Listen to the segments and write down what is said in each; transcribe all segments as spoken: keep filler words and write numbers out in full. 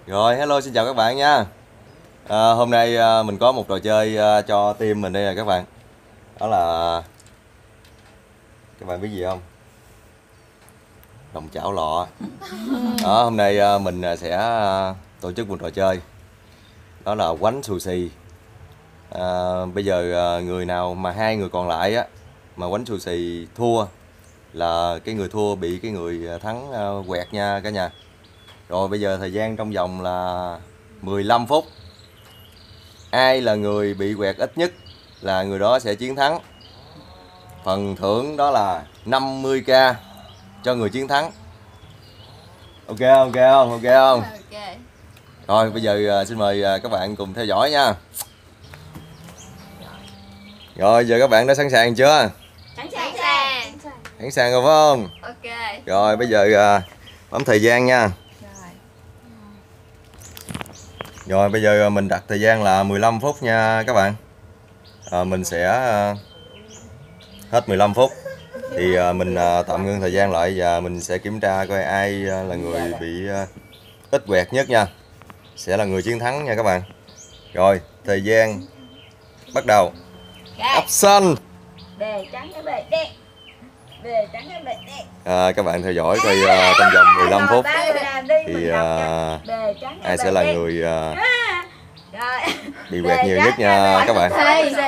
Rồi, hello, xin chào các bạn nha. à, Hôm nay à, mình có một trò chơi à, cho team mình đây nè các bạn. Đó là, các bạn biết gì không? Đồng chảo lọ. Đó, hôm nay à, mình sẽ à, tổ chức một trò chơi. Đó là quánh xù xì. à, Bây giờ à, người nào mà hai người còn lại á mà quánh xù xì thua là cái người thua bị cái người thắng à, quẹt nha cả nhà. Rồi bây giờ thời gian trong vòng là mười lăm phút. Ai là người bị quẹt ít nhất là người đó sẽ chiến thắng. Phần thưởng đó là năm mươi k cho người chiến thắng. Ok không? Ok không? Ok không? Okay. Rồi bây giờ xin mời các bạn cùng theo dõi nha. Rồi giờ các bạn đã sẵn sàng chưa? Sẵn sàng. Sẵn sàng. Sẵn sàng rồi phải không? Ok. Rồi bây giờ bấm thời gian nha. Rồi bây giờ mình đặt thời gian là mười lăm phút nha các bạn. à, Mình sẽ hết mười lăm phút thì mình tạm ngưng thời gian lại và mình sẽ kiểm tra coi ai là người bị ít quẹt nhất nha, sẽ là người chiến thắng nha các bạn. Rồi thời gian bắt đầu. Action. Bề trắng cái bề đen. Bề trắng cái bề đen. À, các bạn theo dõi coi uh, trong vòng mười lăm phút thì uh, ai sẽ là người uh, bị quẹt nhiều nhất nha các bạn.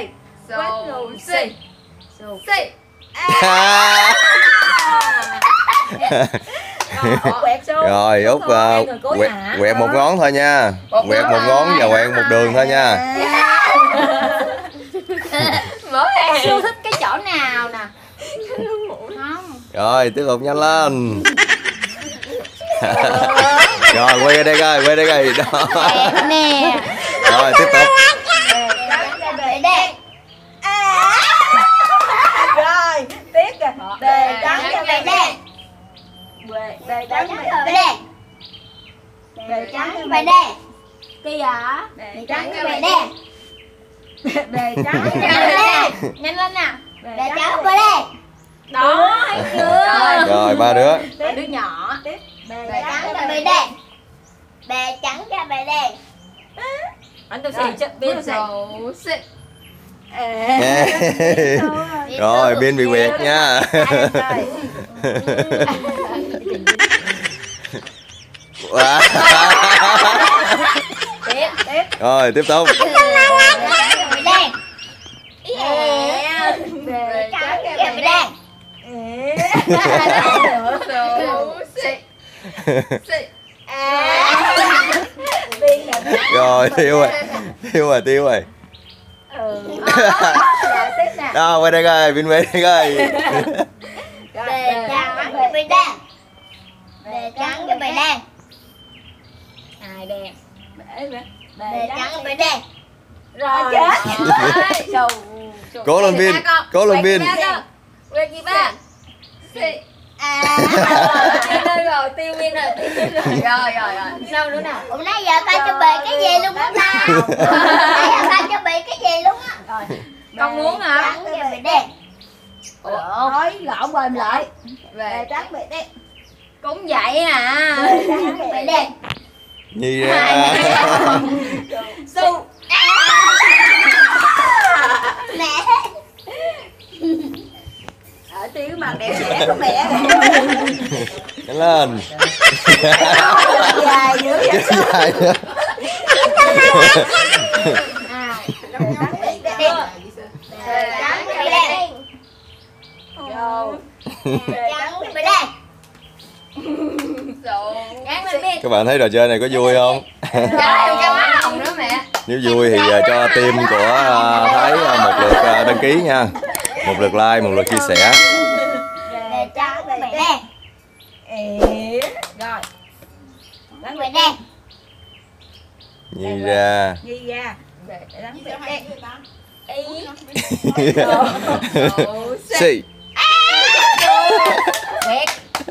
Rồi Út uh, quẹt, quẹt một ngón thôi nha. Quẹt một ngón và quẹt một đường thôi nha. Siêu thích cái chỗ nào nè. Không. Rồi tiếp tục nhanh lên. Rồi quay ra đây coi, quay đây coi. Đó. Nè. Rồi tiếp tục. Rồi tiếp kìa. Bề trắng cho bề đen. Bề trắng cho bề đen. Bề trắng cho bề đen. Kìa. Bề trắng cho bề đen. Bề trắng cho bề đen. Nhanh lên nào. Bề trắng cho bề đen. Đó, thấy chưa? Rồi ba đứa. Đứa nhỏ. Bề trắng cho bề đen. Bề trắng cho bề đen. Anh tôi xì chứ, Biên xì. Rồi Biên bị quẹt nha. Tiếp, tiếp. Rồi tiếp tục. Bề trắng cho bề đen. Rồi tiêu rồi, tiêu rồi, tiêu rồi. Đó quay đây coi, Biên quay đây coi. Bề trắng cho bề đen. Bề trắng cho bề đen. Ai đen? Bề trắng cho bề đen. Rồi chết. Cố lên Biên, cố lên Biên. Quẹt gì ba? À, rồi rồi tiêu Biên rồi, tiêu Biên rồi. Rồi rồi rồi. Đâu nữa nào? Ủa nãy giờ ta cho bề cái gì luôn á ta? Nãy giờ ta cho bề cái gì luôn á? Rồi. Con muốn hả? Trắng cho bề đen. Nói lộn bền lại. Bề trắng bề đen. Cũng vậy à. Bề trắng bề đen. Nhi ra. Su. Mẹ. Ở tiêu mặt đẹp đẽ của mẹ. Nhanh lên. Dài dữ vậy. Dài nữa. À, Bề trắng cho bề đen. rồi. Bề trắng cho bề đen. Gán lên Biên. Các bạn thấy trò chơi này có vui không? Trời cho má hồng nữa mẹ. Nếu vui thì uh, cho team của uh, Thái uh, một lượt uh, đăng ký nha. Một lượt like, một lượt chia sẻ. Bề trắng cho bề đen. Ê, rồi. Đánh Bề đen. Nhi ra. Ghi ra. Để đánh bề đen. Ý. Xì. Quẹt.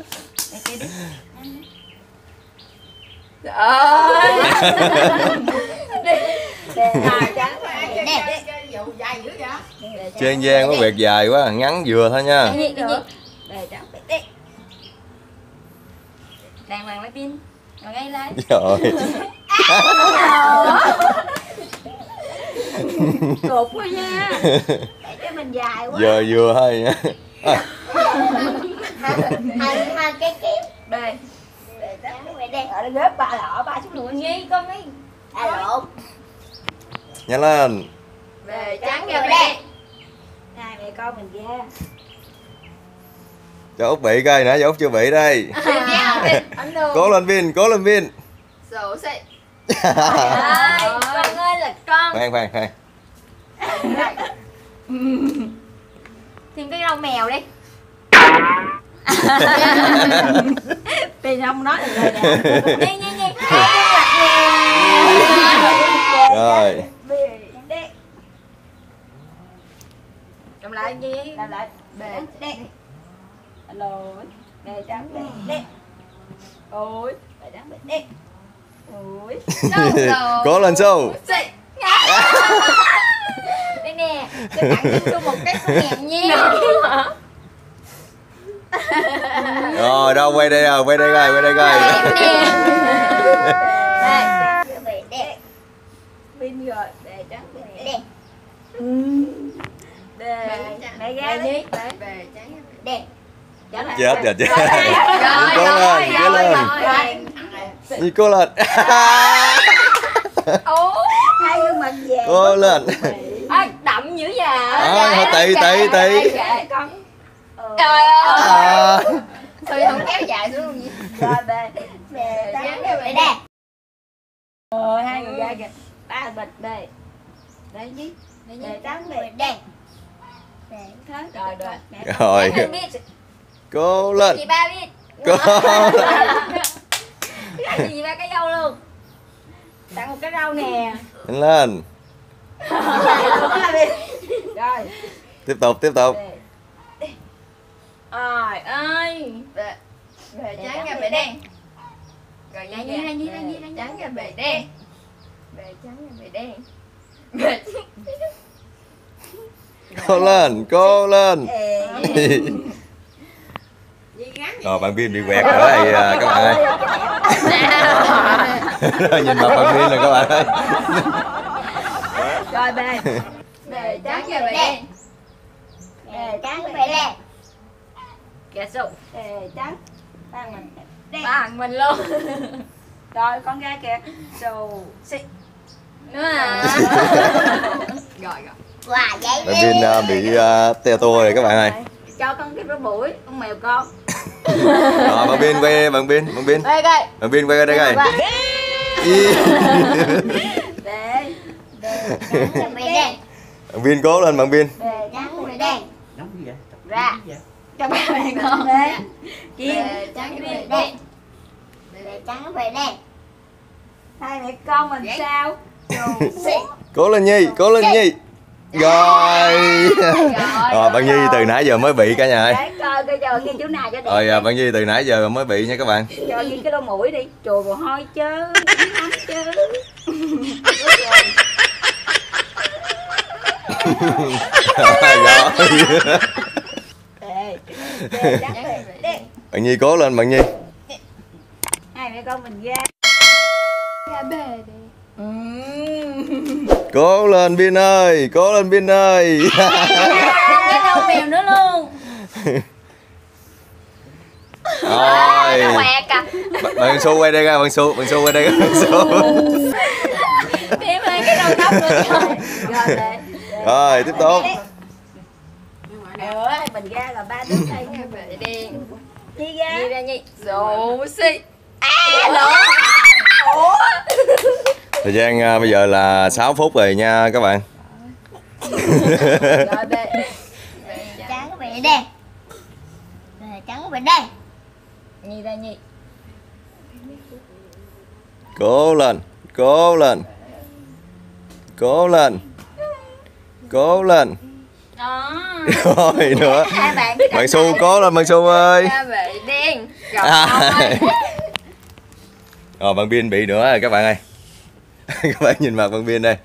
Trời ơi. Trên gian có quẹt dài quá, ngắn vừa thôi nha. Đàng hoàng lấy pin. Rồi ngay lên. Trời ơi. Cục quá nha. Để cho mình dài quá. Giờ vừa thôi nha. hai hai cái kiếm B. bề trắng bề đen. Ở đây gớp ba lọ ba chút nữa nhi con đi. À lộn. Nhanh lên. Bề Trắng bề đen. Hai mẹ con mình ra. Cho Út bị coi nãy giờ Út chưa bị đây. Ấn đường. Cố lên Vin, cố lên Vin. Sổ xị. Ơi, con ơi là con. Khoan khoan khoan. Tìm cái rau mèo đi. Thì không nói được rồi nè. Nhi nhi nhi. Rồi. Làm lại gì? Làm lại. Bề đen. Alo. Bề trắng bề đen. Ôi, bề trắng bề đen. Ôi. Cố lên Su. Đây nè, cho tặng cho một cái con mèo nha. Rồi đâu quay đây rồi, quay đây coi, quay đây coi. Đây. Bề đen. Pin rồi, bề trắng bề Đen. Đề mẹ ra đi. Bề trắng bề đen. Chết rồi chết. Cố lên, cố lên. Nhi cố lên. Hai gương mặt về. Cố lên. À, đậm dữ vậy. À, tị tị tị. Con. Trời ơi. À. Thôi không kéo dài xuống luôn gì. Rồi bề bề trắng bề đen. Rồi hai người ra kìa. Ba bịch bề. Đây chứ. Bề trắng bề đen. Rồi rồi. Rồi. Cố lên. Chị ba biết. Cố lên. Cái gì ba cái dâu luôn. Tặng một cái rau nè. Nhanh lên. Rồi. Tiếp tục, tiếp tục. Trời ơi. Bề bề trắng ra bề đen. Rồi nhanh nhanh nhanh nhanh nhanh trắng ra bề đen. Bề trắng ra bề đen. Bề Cố lên, cố lên. Gì gắn Rồi bạn Vin bị quẹt rồi đây à, các bạn ơi. Nhìn mặt bạn Vin rồi các bạn ơi. rồi bề. bề trắng ra bề đen. Bề trắng ra bề đen. Kìa Su. Bề trắng. Ba mình đen. Ba thằng mình luôn. Rồi con ra kìa. Su xịt. Nữa à. Rồi rồi. Wow, giấy Bạn Vin à, bị uh, teo tua rồi các bạn ơi. Cho con cái bụi, con mèo con. Rồi bạn Vin quay, bạn Vin, bạn Vin. Đây coi. Bạn Vin quay ra đây coi. Để. Trắng ra bề đen. Bạn Vin cố lên bạn Vin. Bề trắng ra bề đen. Ra. Cho ba mẹ con. Để. Chim. Bề trắng ra bề đen. Bề trắng ra bề đen. Hai mẹ con mình sao? Cố lên Nhi, cố lên Nhi. Rồi. Rồi bạn Nhi từ nãy giờ mới bị cả nhà ơi. Để coi coi chờ nghe chú nào cho đẹp. Rồi à, bạn Nhi từ nãy giờ mới bị nha các bạn. Cho Nhi cái lỗ mũi đi. Chùi mồ hôi chứ. Nắng chứ. Rồi. Để. Để trắng bề đen. Bạn Nhi cố lên bạn Nhi. Hai mẹ con mình ra. Ra bề đi. Cố lên Vin ơi, cố lên Vin ơi. Cái đầu mèo nữa luôn. Rồi. Quẹt à. Bạn- Bạn Su quay đây coi, bạn Su, bạn Su quay đây coi, bạn Su. Thêm hai cái đầu tóc nữa rồi. Rồi để. Rồi tiếp tục. Ờ, mình ra là ba đứa đây. Bề đen. Đi ra. Đi ra nhỉ. Số xị. À lộn. Ủa. Thời gian à, bây giờ là sáu phút rồi nha các bạn. Rồi bề. Bề trắng bề đen. Bề trắng bề đen. Nhi ra Nhi. Cố lên, cố lên. Cố lên. Cố lên. Đó. Rồi nữa. Hai bạn biết Bạn Su cố lên bạn Su ơi. Ra bề đen. À. Rồi bạn Vin bị nữa rồi các bạn ơi. Các bạn nhìn mặt bạn Vin đây.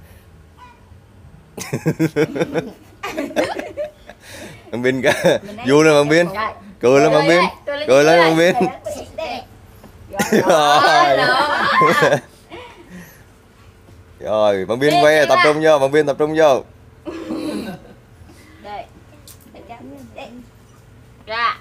Bạn Vin cả vui lên bạn Vin. Cười lên bạn Vin. Cười lên bạn Vin. Rồi. Rồi, bạn Biên quay tập trung vô, bạn Biên tập trung vô. Đây. Đây trắng. Đây. Ra.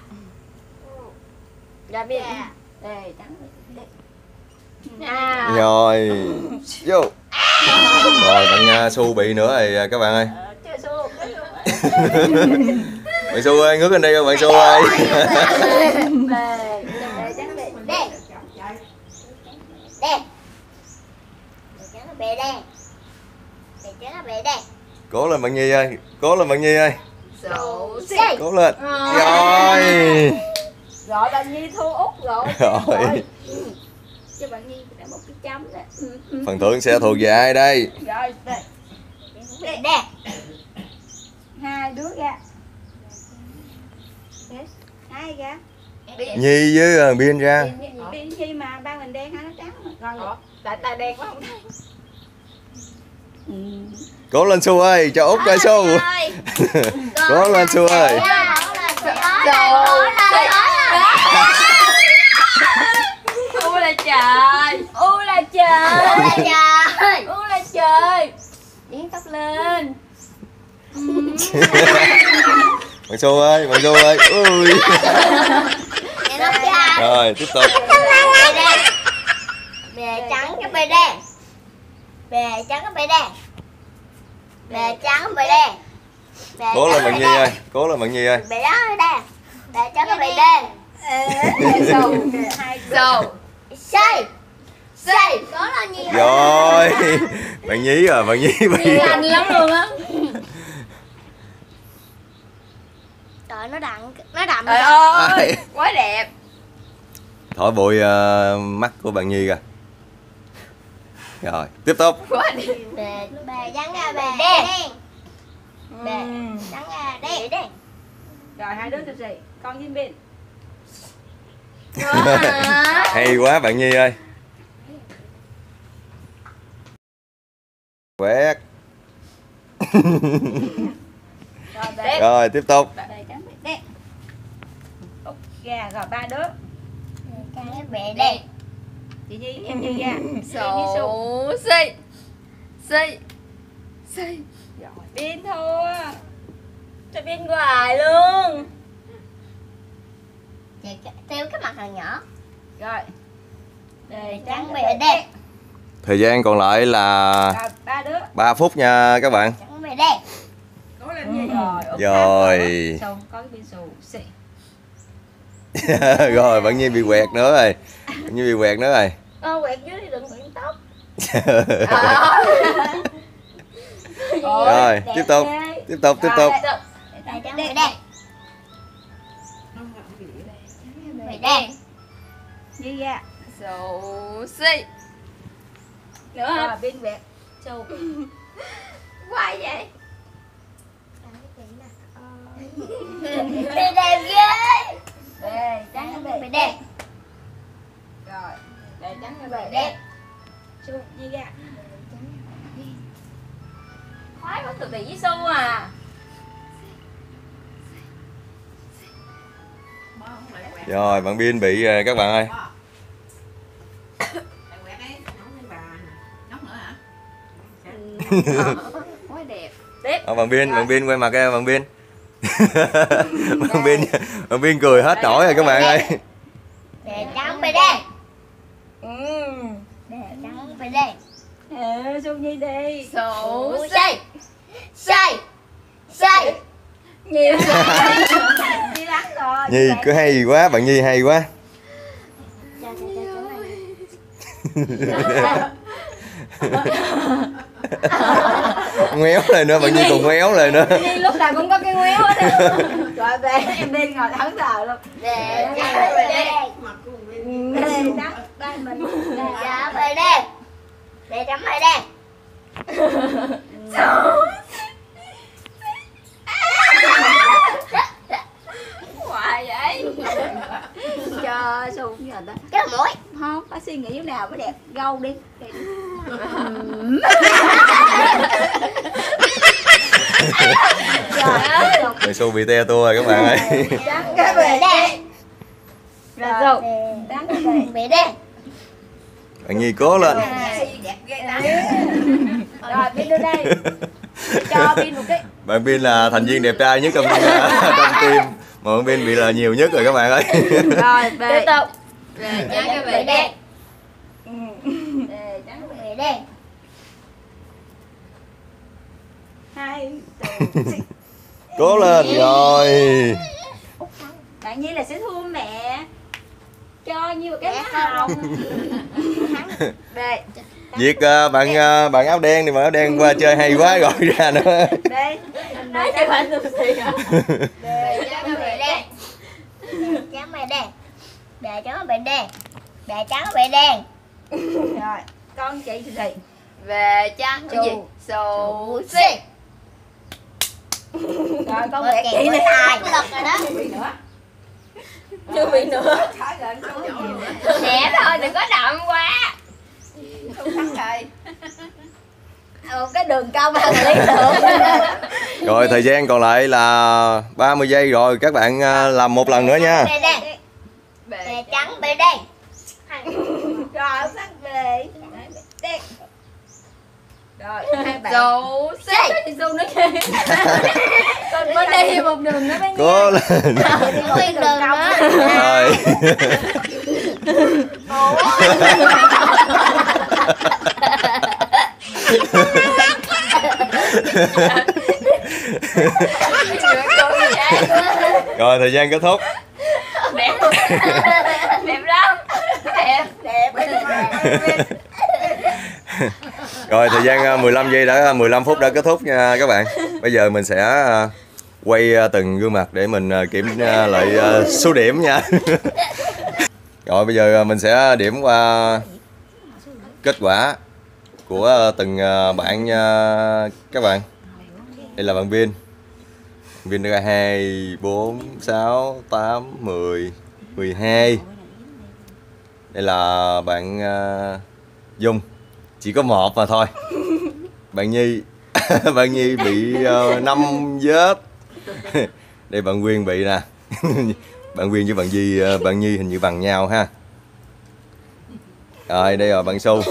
Ra Biên. Đây trắng. Đây. À. Rồi, vô. Rồi, bạn uh, Su bị nữa rồi các bạn ơi. Ờ, chưa xu. Bạn Su ơi, ngước lên đây bạn Su ơi. Đây. Đây trắng đây. Đây. Đây. Trắng nó bè đây. Đây trắng nó bè đây. Cố lên bạn Nhi ơi, cố lên bạn Nhi ơi. Xấu xí. Cố lên. Rồi. Gọi bạn Nhi thua Út rồi. Rồi. Cho bạn Nhi đã một cái chấm đó. Phần thưởng sẽ thuộc về ai đây? Rồi, đây. Đây. Đây. Hai đứa ra. Hai ra. Nhi với uh, Biên ra. Biên Nhi mà ba mình đen hay nó trắng mà. Rồi. Tại ta đen quá không thấy. Cố lên Su ơi, cho Út coi Su. Cố lên Su ơi. U là trời. U là trời. Trời. U là trời. Điên tóc lên. Bạn Su ơi, bạn Su ơi. Ui. Rồi, tiếp tục. Bè trắng cái bè đen. Bè trắng cái bè đen. Bè trắng cái bè đen. Cố lên bạn Nhi ơi, cố lên bạn Nhi ơi. Bè đó đen. Bè trắng cái bè đen. Sầu. Sầu. Xây. Xây. Có là nhiều. Rồi. Bạn Nhí rồi, bạn Nhí. Nhiều lành lắm luôn á. Trời nó đậm, nó đậm. Trời ơi, quá đẹp. Thổi bụi uh, mắt của bạn Nhi kìa. Rồi, tiếp tục. Quá đẹp. Bè bè trắng ra bè đen. Bè trắng ra đen. Đen. Rồi hai đứa chụp gì? Con với Biên. Hay quá bạn Nhi ơi. Quét. Rồi, bè. Rồi, tiếp tục. Bè trắng bè đen. Út ra rồi ba đứa. Trắng bè đen. Chị Nhi em Nhi ra. Xấu xí. Xí. Xí. Rồi Biên thua. Cho Biên hoài luôn. Theo cái mặt thằng nhỏ. Rồi. Bè trắng bè đen. Thời gian còn lại là Rồi ba đứa. ba phút nha các bạn. Trắng bè đen. Cố lên gì rồi. Út Rồi. xong có cái biên xù xì. Rồi bạn Nhi bị quẹt nữa rồi. Bạn Nhi bị quẹt nữa rồi. Ờ quẹt dưới thì đừng quẹt tóc. Rồi, tiếp tục. Tiếp tục, tiếp tục. Bè trắng bè đen. Bè đen. Đi ra. Xấu xí. Nữa hả? Biên quẹt. Xù. Quá vậy. Bè đẹp ghê. Bè trắng bè đen. Rồi, bè trắng bè đen. Xu đi ra. Khoái quá, tụi bị với Su à. Rồi, bạn Biên bị rồi các bạn ơi. Quá đẹp. Tiếp. Ờ, bạn Biên, bạn Biên quay mặt ra bạn Biên. bạn Biên, bạn Biên cười hết nổi rồi các bạn ơi. Bè trắng bè đen. Ừ. Bè trắng bè đen. Ừ, Xu Nhi đi. Xấu xí. Xây. Xây. Xây. Nhiều. Đi lắm rồi. Nhi cứ hay quá, bạn Nhi hay quá. Ngoéo lại nữa, bạn Nhi còn ngoéo lại nữa. Nhi lúc nào cũng có cái ngoéo hết. Rồi về em đi ngồi thẫn thờ luôn. Bè trắng bè đen. Bè trắng ba mình. Bè trắng bè đen. Bè trắng bè đen. Hoài vậy. Cho Xu giờ đó. Cái mũi. Không, phải suy nghĩ nào mới đẹp. Gâu đi. Trời ơi. Bạn Su bị te tua rồi các bạn ơi. Trắng cái bè đen. Rồi Xu. Trắng cái bè đen. Bạn Nhi cố lên. Đẹp ghê ta. Rồi Bin đưa đây. Cho Bin một cái. Bạn Bin là thành viên đẹp trai nhất trong trong team, mà bạn Bin bị là nhiều nhất rồi các bạn ơi. Rồi về tiếp tục. Về trắng cái về đen. Về trắng về đen. Hai Cố lên rồi. bạn Nhi là sẽ thua mẹ. Cho nhiều cái hồng. Về. Việc uh, bạn uh, bạn áo đen thì bạn áo đen qua chơi hay quá gọi ra nữa. Đây. Nói cho bạn được gì à? Về trắng cái về đen. Trắng về đen. Về trắng về đen. Về trắng về đen. Rồi, con chị thì Về trắng cái gì? Xù xì. rồi con vẽ kỹ này. Lật rồi đó. Bị nữa. Chưa bị nữa. Nhẹ thôi, đừng có đậm quá. Không thắng rồi. Một cái đường cong là lý tưởng. Rồi thời gian còn lại là ba mươi giây rồi, các bạn uh, làm một lần nữa nha. Về đen. Về trắng về đen. Rồi sắc về đen. Rồi hai bạn. Xù xì. Xu nữa kìa. Còn bên đây một đường nữa bé. Cố lên. Đi một cái đường đó. Rồi. Rồi thời gian kết thúc. Đẹp. Đẹp lắm. Đẹp. Đẹp. Rồi thời gian uh, mười lăm giây đã mười lăm phút đã kết thúc nha các bạn. Bây giờ mình sẽ uh, quay uh, từng gương mặt để mình uh, kiểm uh, lại uh, số điểm nha. Rồi bây giờ uh, mình sẽ điểm qua kết quả của uh, từng uh, bạn nha các bạn. Đây là bạn Bin. Bin ra hai, bốn, sáu, tám, mười, mười hai. Đây là bạn uh, Dung. Chỉ có một mà thôi. Bạn Nhi bạn Nhi bị uh, năm vết. Đây bạn Quyên bị nè. Bạn Quyên với bạn Nhi uh, bạn Nhi hình như bằng nhau ha. Rồi đây là bạn Su.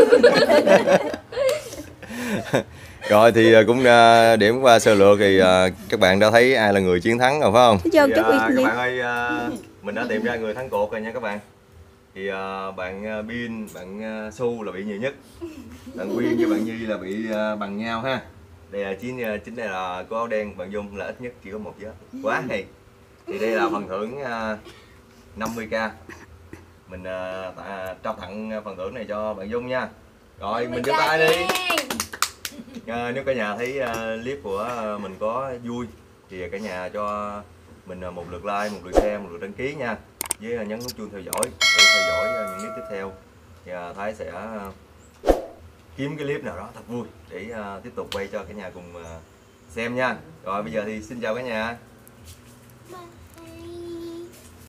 Rồi thì uh, cũng uh, điểm qua sơ lược thì uh, các bạn đã thấy ai là người chiến thắng rồi phải không? Thì, uh, các bạn ơi, uh, mình đã tìm ra người thắng cuộc rồi nha các bạn. Thì uh, bạn uh, Bin, bạn uh, Su là bị nhiều nhất. Bạn Quyên với bạn Nhi là bị uh, bằng nhau ha. Đây là chính uh, chính đây là cô áo đen, bạn Dung là ít nhất chỉ có một vết. Quá hay. Thì đây là phần thưởng uh, năm mươi k. Mình uh, tạ, trao tặng phần thưởng này cho bạn Dung nha. Rồi mình giơ tay đi. Uh, nếu cả nhà thấy uh, clip của uh, mình có vui thì cả nhà cho mình uh, một lượt like, một lượt share, một lượt đăng ký nha. Với uh, nhấn nút chuông theo dõi để theo dõi uh, những clip tiếp theo. Và Thái sẽ uh, kiếm cái clip nào đó thật vui để uh, tiếp tục quay cho cả nhà cùng uh, xem nha. Rồi bây giờ thì xin chào cả nhà.